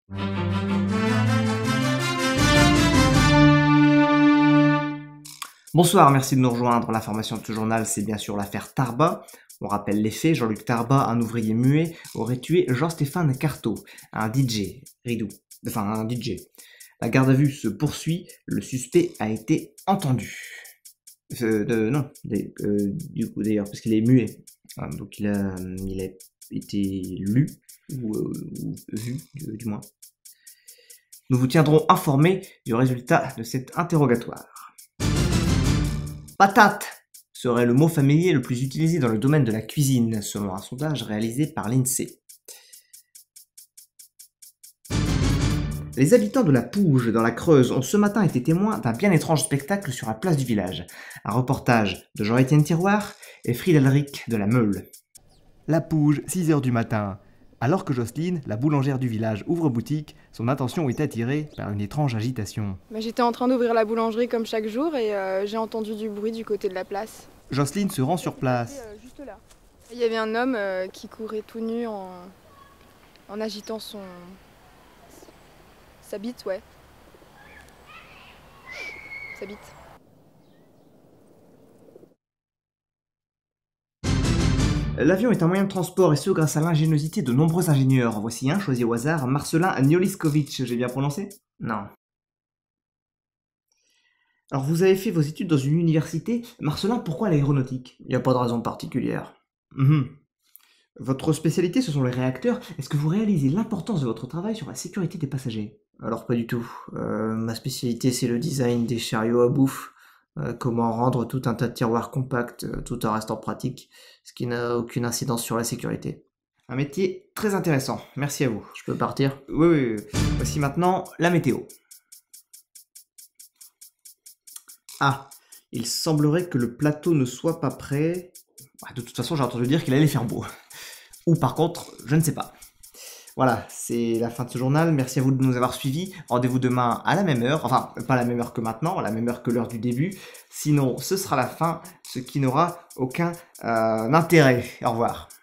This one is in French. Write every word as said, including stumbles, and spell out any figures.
Bonsoir, merci de nous rejoindre. L'information de ce journal, c'est bien sûr l'affaire Tarba. On rappelle les faits, Jean-Luc Tarba, un ouvrier muet, aurait tué Jean-Stéphane Carto, un D J, Ridou, enfin un D J. La garde à vue se poursuit, le suspect a été entendu. Euh, de, non, des, euh, du coup d'ailleurs, parce qu'il est muet. Hein, donc il a, il a été lu, ou, euh, ou vu, du, du moins. Nous vous tiendrons informés du résultat de cet interrogatoire. Patate serait le mot familier le plus utilisé dans le domaine de la cuisine, selon un sondage réalisé par l'INSEE. Les habitants de la Pouge, dans la Creuse, ont ce matin été témoins d'un bien étrange spectacle sur la place du village. Un reportage de Jean-Étienne Tiroir et Frida Alric de la Meule. La Pouge, six heures du matin. Alors que Jocelyne, la boulangère du village, ouvre boutique, son attention est attirée par une étrange agitation. Bah, j'étais en train d'ouvrir la boulangerie comme chaque jour et euh, j'ai entendu du bruit du côté de la place. Jocelyne se rend sur place. Euh, juste là. Il y avait un homme euh, qui courait tout nu en, en agitant son... sa bite, ouais. Sa bite. L'avion est un moyen de transport et ce grâce à l'ingéniosité de nombreux ingénieurs. Voici un choisi au hasard, Marcelin Nioliskovic, j'ai bien prononcé? Non. Alors vous avez fait vos études dans une université, Marcelin, pourquoi l'aéronautique? Il n'y a pas de raison particulière. Mmh. Votre spécialité ce sont les réacteurs, est-ce que vous réalisez l'importance de votre travail sur la sécurité des passagers? Alors pas du tout, euh, ma spécialité c'est le design des chariots à bouffe. Euh, comment rendre tout un tas de tiroirs compacts, euh, tout en restant pratique, ce qui n'a aucune incidence sur la sécurité. Un métier très intéressant, merci à vous. Je peux partir? Oui, oui, oui. Voici maintenant la météo. Ah, il semblerait que le plateau ne soit pas prêt. De toute façon, j'ai entendu dire qu'il allait faire beau. Ou par contre, je ne sais pas. Voilà, c'est la fin de ce journal. Merci à vous de nous avoir suivis. Rendez-vous demain à la même heure. Enfin, pas à la même heure que maintenant, à la même heure que l'heure du début. Sinon, ce sera la fin, ce qui n'aura aucun euh, intérêt. Au revoir.